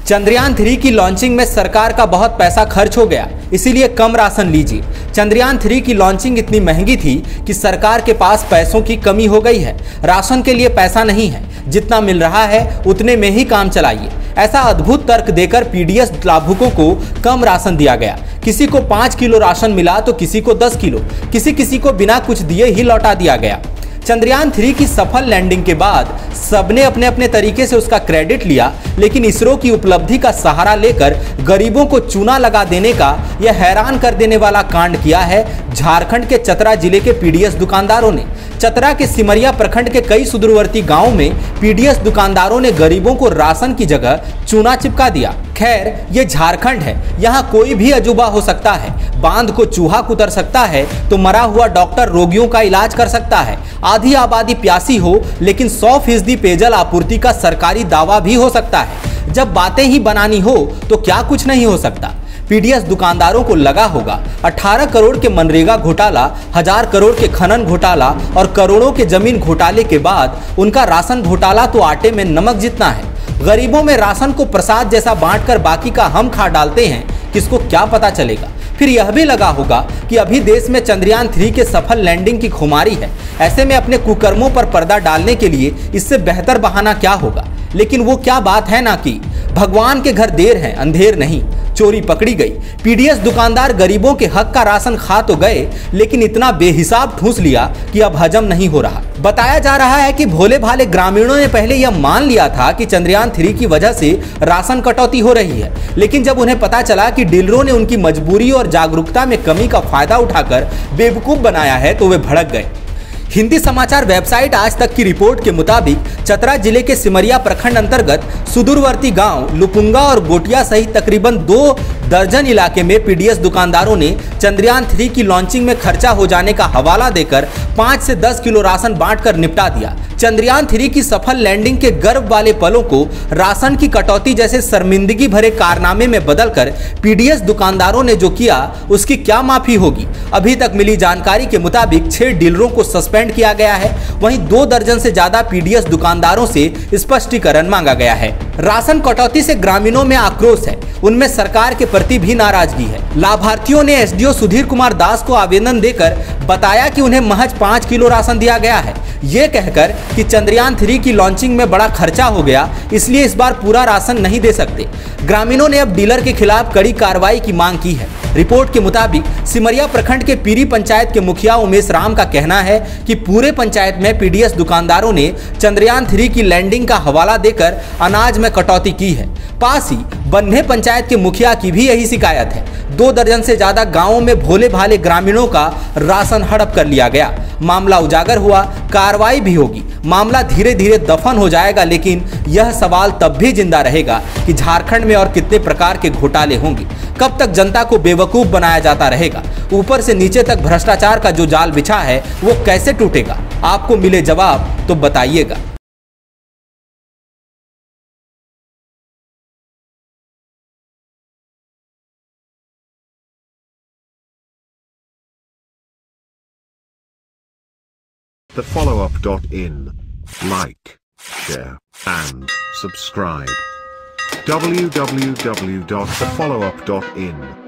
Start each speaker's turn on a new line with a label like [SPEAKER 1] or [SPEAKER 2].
[SPEAKER 1] चंद्रयान 3 की लॉन्चिंग में सरकार का बहुत पैसा खर्च हो गया, इसीलिए कम राशन लीजिए। चंद्रयान 3 की लॉन्चिंग इतनी महंगी थी कि सरकार के पास पैसों की कमी हो गई है। राशन के लिए पैसा नहीं है, जितना मिल रहा है उतने में ही काम चलाइए। ऐसा अद्भुत तर्क देकर पीडीएस लाभुकों को कम राशन दिया गया। किसी को 5 किलो राशन मिला तो किसी को 10 किलो, किसी को बिना कुछ दिए ही लौटा दिया गया। चंद्रयान 3 की सफल लैंडिंग के बाद सबने अपने अपने तरीके से उसका क्रेडिट लिया, लेकिन इसरो की उपलब्धि का सहारा लेकर गरीबों को चूना लगा देने का यह हैरान कर देने वाला कांड किया है झारखंड के चतरा जिले के पीडीएस दुकानदारों ने। चतरा के सिमरिया प्रखंड के कई सुदूरवर्ती गांवों में पीडीएस दुकानदारों ने गरीबों को राशन की जगह चूना चिपका दिया। खैर, ये झारखंड है, यहाँ कोई भी अजूबा हो सकता है। बांध को चूहा कुतर सकता है तो मरा हुआ डॉक्टर रोगियों का इलाज कर सकता है। आधी आबादी प्यासी हो लेकिन 100% पेयजल आपूर्ति का सरकारी दावा भी हो सकता है। जब बातें ही बनानी हो तो क्या कुछ नहीं हो सकता। पीडीएस दुकानदारों को लगा होगा 18 करोड़ के मनरेगा घोटाला, 1000 करोड़ के खनन घोटाला और करोड़ों के जमीन घोटाले के बाद उनका राशन घोटाला तो आटे में नमक जितना है। गरीबों में राशन को प्रसाद जैसा बांटकर बाकी का हम खा डालते हैं, किसको क्या पता चलेगा। फिर यह भी लगा होगा कि अभी देश में चंद्रयान 3 के सफल लैंडिंग की खुमारी है। ऐसे में अपने कुकर्मों पर पर्दा डालने के लिए इससे बेहतर बहाना क्या होगा। लेकिन वो क्या बात है ना कि भगवान के घर देर है अंधेर नहीं, चोरी पकड़ी गई। पीडीएस दुकानदार गरीबों के हक का राशन खा तो गए, लेकिन इतना बेहिसाब ठूंस लिया कि अब हजम नहीं हो रहा। बताया जा रहा है कि भोले भाले ग्रामीणों ने पहले यह मान लिया था कि चंद्रयान 3 की वजह से राशन कटौती हो रही है, लेकिन जब उन्हें पता चला कि डीलरों ने उनकी मजबूरी और जागरूकता में कमी का फायदा उठाकर बेवकूफ बनाया है तो वे भड़क गए। हिंदी समाचार वेबसाइट आज तक की रिपोर्ट के मुताबिक चतरा जिले के सिमरिया प्रखंड अंतर्गत सुदूरवर्ती गांव लुपुंगा और गोटिया सहित तकरीबन 2 दर्जन इलाके में पीडीएस दुकानदारों ने चंद्रयान 3 की लॉन्चिंग में खर्चा हो जाने का हवाला देकर 5 से 10 किलो राशन बांटकर निपटा दिया। चंद्रयान 3 की सफल लैंडिंग के गर्व वाले पलों को राशन की कटौती जैसे शर्मिंदगी भरे कारनामे में बदलकर पीडीएस दुकानदारों ने जो किया उसकी क्या माफी होगी। अभी तक मिली जानकारी के मुताबिक 6 डीलरों को सस्पेंड किया गया है, वहीं 2 दर्जन से ज्यादा पीडीएस दुकानदारों से स्पष्टीकरण मांगा गया है। राशन कटौती से ग्रामीणों में आक्रोश है, उनमें सरकार के प्रति भी नाराजगी है। लाभार्थियों ने एसडीओ सुधीर कुमार दास को आवेदन देकर बताया कि उन्हें महज 5 किलो राशन दिया गया है, ये कहकर कि चंद्रयान 3 की लॉन्चिंग में बड़ा खर्चा हो गया, इसलिए इस बार पूरा राशन नहीं दे सकते। ग्रामीणों ने अब डीलर के खिलाफ कड़ी कार्रवाई की मांग की है। रिपोर्ट के मुताबिक सिमरिया प्रखंड के पीरी पंचायत के मुखिया उमेश राम का कहना है कि पूरे पंचायत में पीडीएस दुकानदारों ने चंद्रयान 3 की लैंडिंग का हवाला देकर अनाज में कटौती की है। पास ही बन्हे पंचायत के मुखिया की भी यही शिकायत है। 2 दर्जन से ज्यादा गांवों में भोले भाले ग्रामीणों का राशन हड़प कर लिया गया। मामला उजागर हुआ, कार्रवाई भी होगी, मामला धीरे धीरे दफन हो जाएगा, लेकिन यह सवाल तब भी जिंदा रहेगा कि झारखंड में और कितने प्रकार के घोटाले होंगे। कब तक जनता को बेवकूफ बनाया जाता रहेगा। ऊपर से नीचे तक भ्रष्टाचार का जो जाल बिछा है वो कैसे टूटेगा। आपको मिले जवाब तो बताइएगा।
[SPEAKER 2] The followup.in. Like, share, and subscribe. www.thefollowup.in